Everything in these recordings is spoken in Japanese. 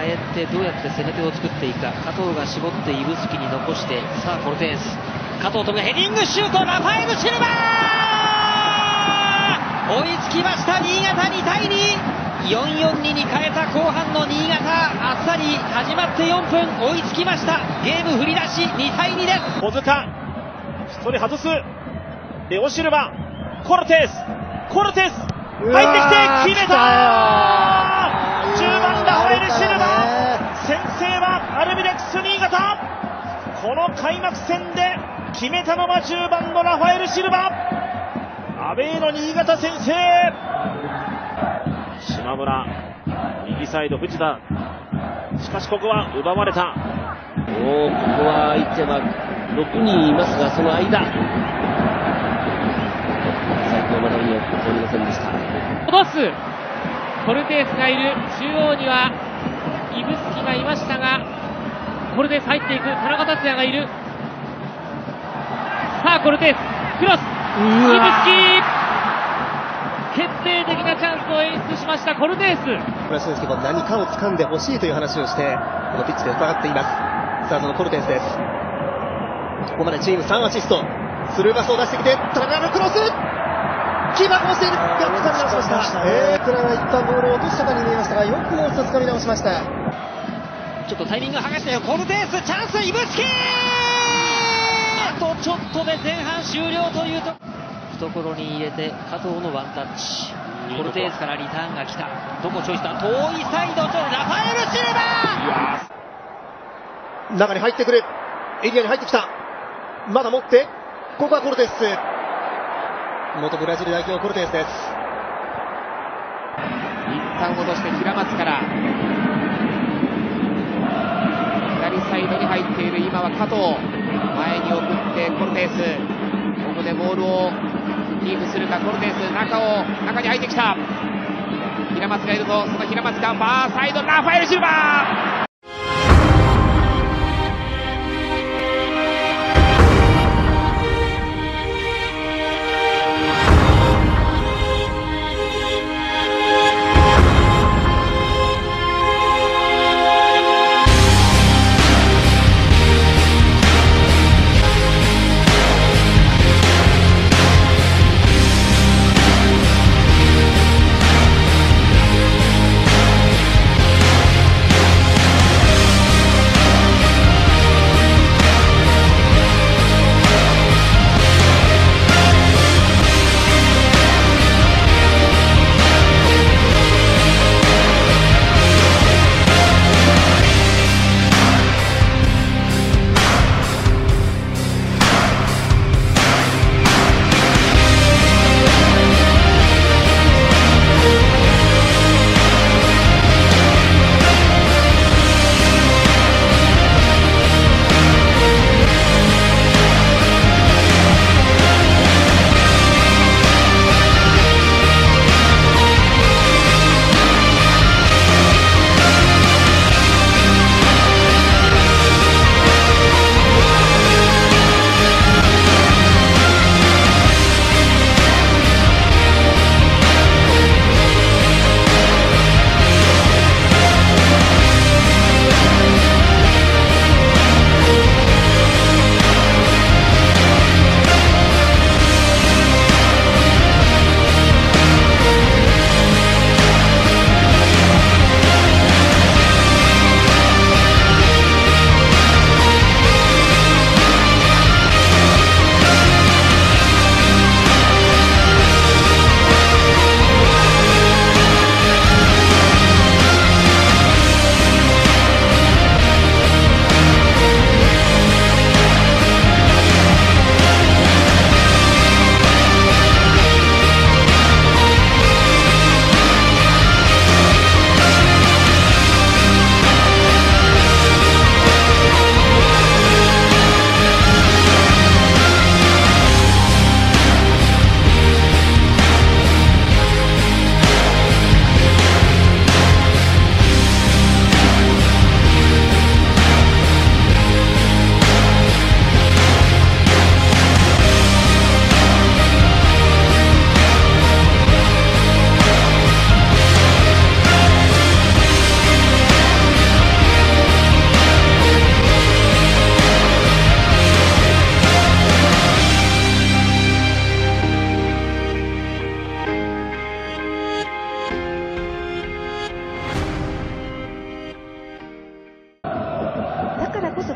えてどうやって攻め手を作っていくか。加藤が絞って指宿に残して、さあコルテース、加藤飛ぶヘディングシュート、ラファエル・シルバー追いつきました新潟。2対2、4-4-2に変えた後半の新潟。あっさり始まって4分追いつきました。ゲーム振り出し2対2です。 小塚1人外す、レオシルバ、コルテース入ってきて決めた。10番ラファエル・シルバ、先制はアルビレックス新潟。この開幕戦で決めたのは10番のラファエル・シルバ。アウェーの新潟先制。島村右サイド藤田、しかしここは奪われた。 ここは相手は6人いますが、その間最高までには通りませんでした。 戻すコルテースがいる。中央には指宿がいましたが、コルテース入っていく。田中達也がいる。さあコルテースクロス、指宿決定的なチャンスを演出しましたコルテース。 村俊介も何かを掴んでほしいという話をしてこのピッチで伺っています。さあそのコルテースです。ここまでチーム3アシスト、スルーパスを出してきて田中のクロス、キーパーこぼしている。よく掴み直しました。クラが一旦ボールを落としたかに見えましたが、よくもう一つ掴み直しました。 ちょっとタイミングを剥がしたよ。コルテースチャンス、指宿あとちょっとで前半終了というと、懐に入れて加藤のワンタッチ、コルテースからリターンが来た。どこチョイスだ、遠いサイド、ラファエル・シルバー中に入ってくる、エリアに入ってきた、まだ持って、ここはコルテース、元ブラジル代表コルテースです。 一旦落として平松から左サイドに入っている。今は加藤前に送ってコルテース、ここでボールをキープするか。コルテース中に入ってきた。平松がいるぞ。その平松がファーサイド、ラファエル・シルバー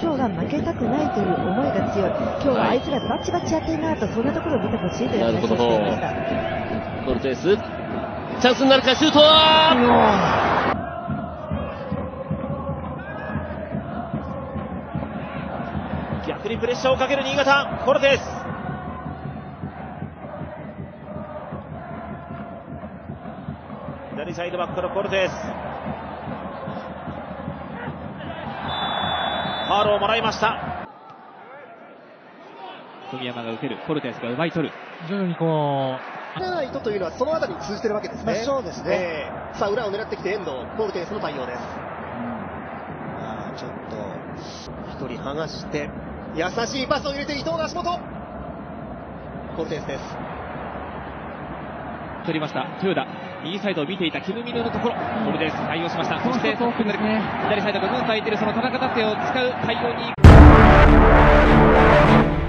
今日は負けたくないという思いが強い、今日はあいつらバチバチやってるなと、そんなところを見てほしいという話をしていました。 コルテス、チャンスになるか、シュートは逆にプレッシャーをかける新潟、コルテス。左サイドバックのコルテス、ファウルをもらいました。 富山が受ける、コルテスが奪い取る。 徐々にこうないというのはそのあたりに通じてるわけですね。そうですね。さあ裏を狙ってきて遠藤、コルテスの対応です。ちょっと一人剥がして優しいパスを入れて伊藤の足元。コルテスです。 取りました豊田、右サイドを見ていたキム・ミヌのところ、コルテス対応しました。そして左サイドがぐんと空いている、その田中達也を使う対応に